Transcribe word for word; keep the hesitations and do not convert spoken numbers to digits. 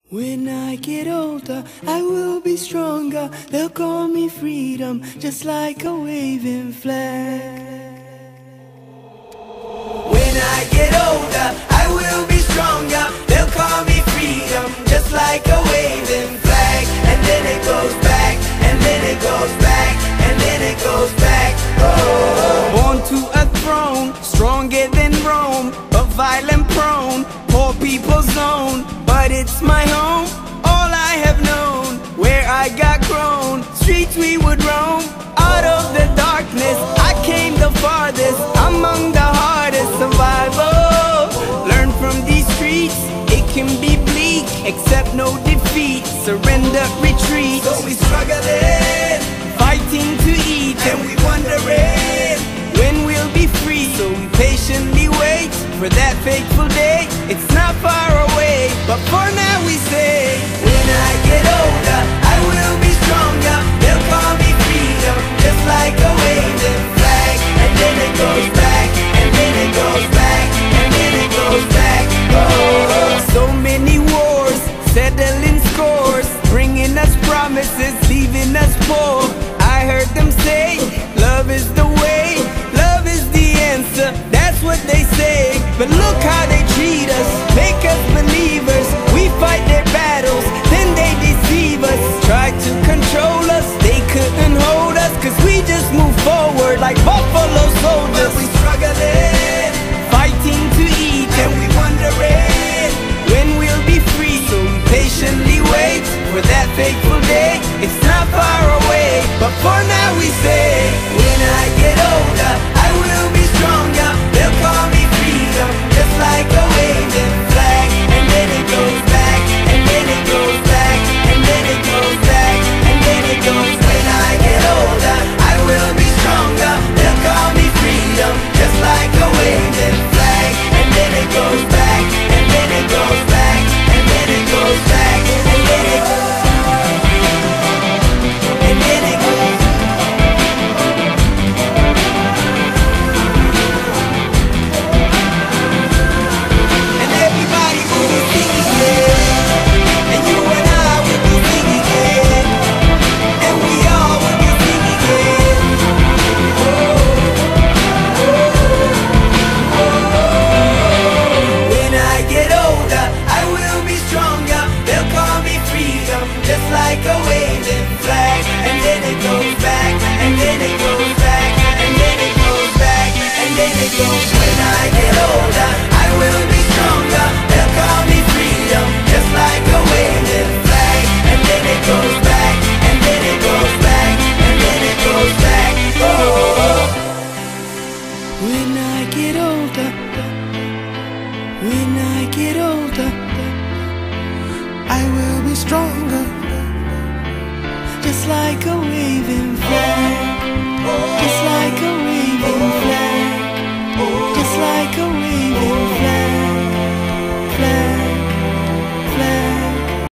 When I get older, I will be stronger. They'll call me freedom, just like a waving flag. When I get older, I will be stronger. They'll call me freedom, just like a waving flag. And then it goes back, and then it goes back, and then it goes back. Oh. Born to a throne, stronger than Rome, but violent prone, poor people's zone. But it's my home, all I have known. Where I got grown, streets we would roam. Out of the darkness, I came the farthest. Among the hardest survival. Learn from these streets, it can be bleak. Accept no defeat, surrender, retreat. So we struggling, fighting to eat, and we wondering when we'll be free. So we patiently wait for that fateful day. It's not far away, but for now we say, when I get older, I will be stronger. They'll call me freedom, just like a waving flag. And then it goes back, and then it goes back, and then it goes back. Oh. So many wars, settling scores, bringing us promises, leaving us poor. I heard them say, love is the way, love is the answer. That's what they say, but look how they treat us, make us believers. We fight their battles, then they deceive us. Try to control us, they couldn't hold us, cause we just move forward like buffalo soldiers. But we struggling, fighting to eat, and we wondering when we'll be free. So we patiently wait for that fateful day. It's not far away, but for now we say, when I get older, I will be stronger. They'll call me freedom, just like a waving flag. And then it goes back, and then it goes back, and then it goes back, and then it goes. When I get older, I will be stronger. They'll call me freedom, just like a waving flag. And then it goes back, and then it goes back, and then it goes back, and then it goes. Just like a waving flag. And then it goes back, and then it goes back, and then it goes back, and then it goes. When I get older, I will be stronger. They'll call me freedom, just like a waving flag. And then it goes back, and then it goes back, and then it goes back. Oh. When I get older, when I get older, I will be stronger, just like a waving flag, just like a